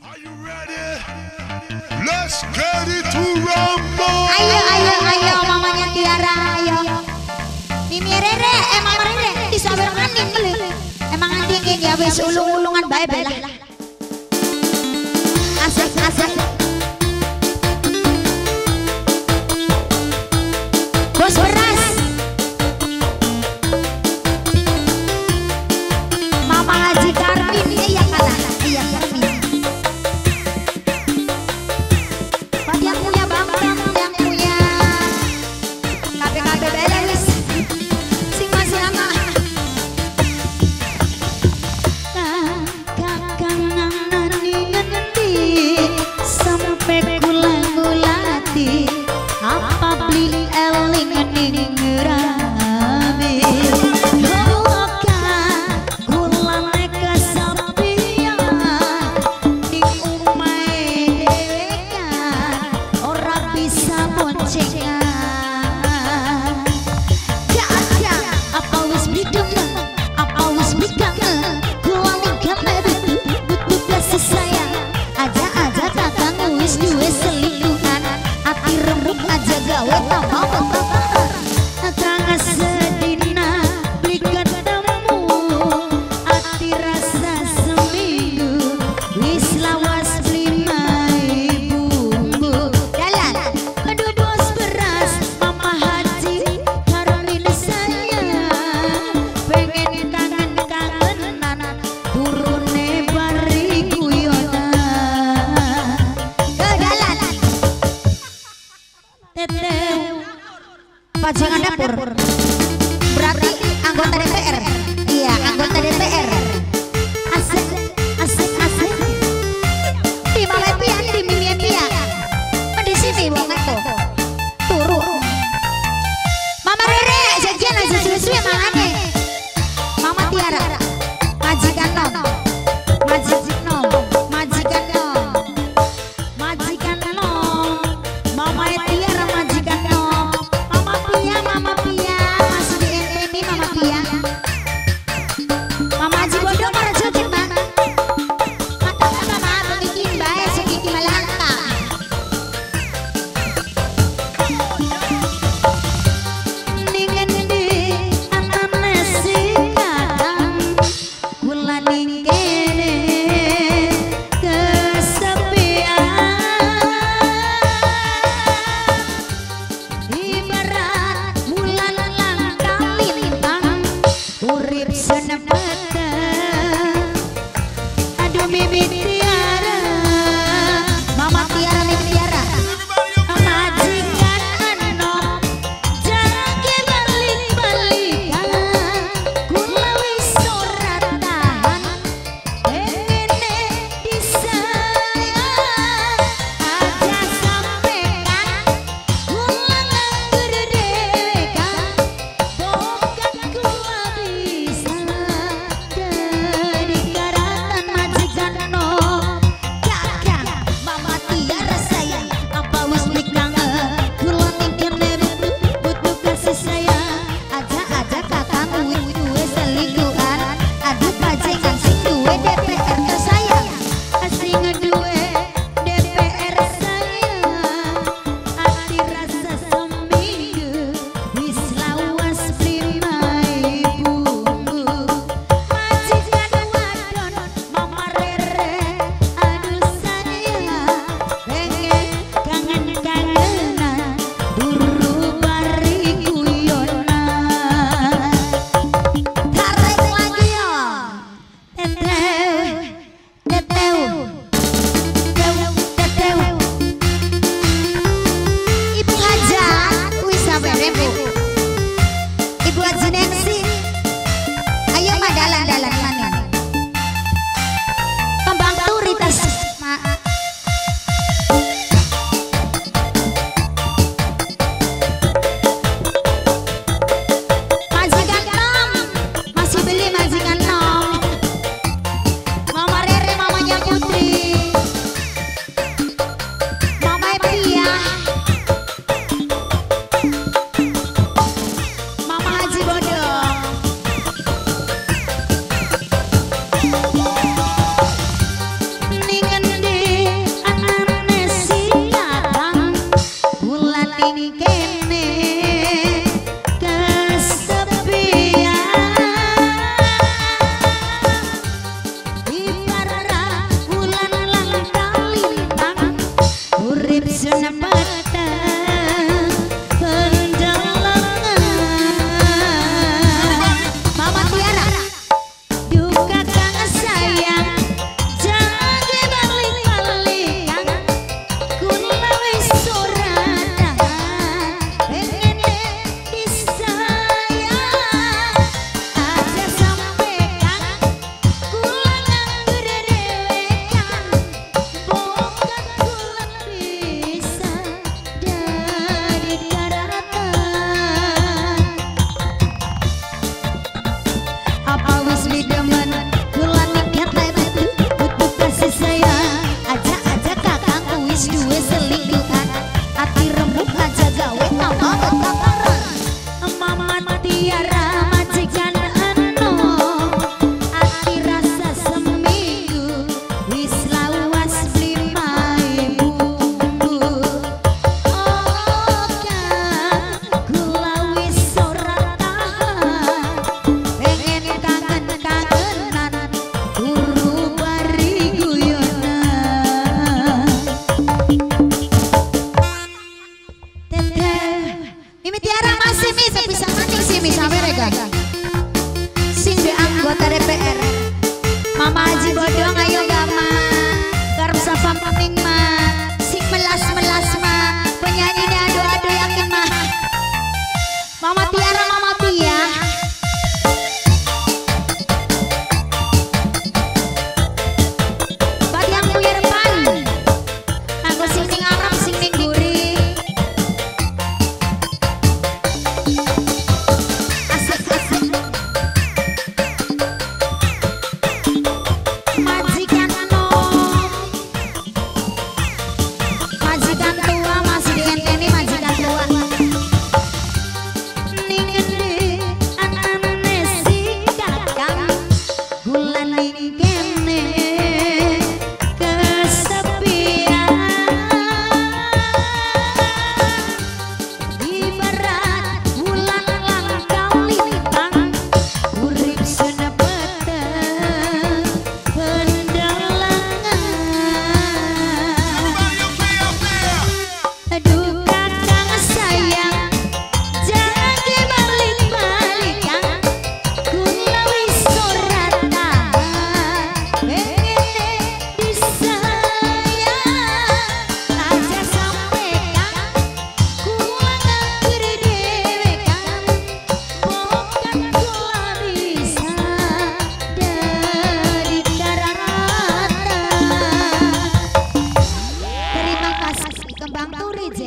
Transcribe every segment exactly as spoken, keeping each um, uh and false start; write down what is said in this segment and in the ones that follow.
Let's get it to rumble. Ayo ayo ayo mamanya Tiara ayo. Mimi Rere eh Mama Rere disabarkan nih. Emang anjing ya wis ulung-ulungan bae bae lah. Asik asik. Bos beras. Mama Haji Karmin iya kata. Iya Karmin. Buat yang punya bambang, yang punya K P K B beres. Sing masih anak. Kakak nganani sampai gula-gulati apa beli eling ning rame loka gula neka sapian ning umae dewekan ora bisa boncengan gak apa wis bidung apa wis bidung gula ninggal butuh kasih sayang aja-aja kakang wis duwe selingkuhan ati remuk aja gawe tak mau terang sedina beli ketemu ati rasa seminggu wis lawas beli mai bumbu dalan aduh bos beras Mama Haji Karmin saya pengen kangen-kangenan turune bari guyonan ke dalan teteh pajangan dapur berarti anggota D P R iya anggota D P R asik asik asik di Mama Pia di Mimi Pia di sini wong itu turu Mama Rere janjian aja suwe-suwe mangane Mama Tiara majikan nom majikan nom majikan nom majikan nom Mama Tiara majikan nom Mama Pia Mama Pia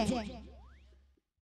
J.